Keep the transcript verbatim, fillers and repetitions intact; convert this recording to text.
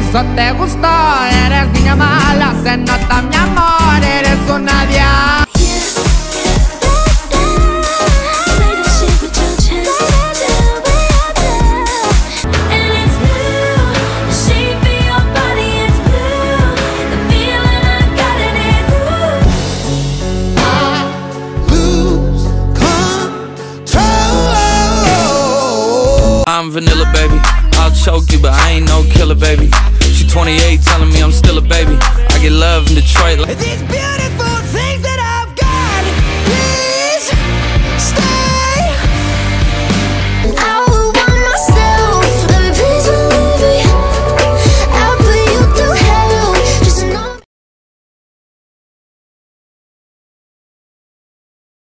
eso te gustó. Eres niña mala, se nota mi amor. Eres una diabla. I'm vanilla, baby. I'll choke you, but I ain't no killer, baby. She twenty-eight, telling me I'm still a baby. I get love in Detroit like these beautiful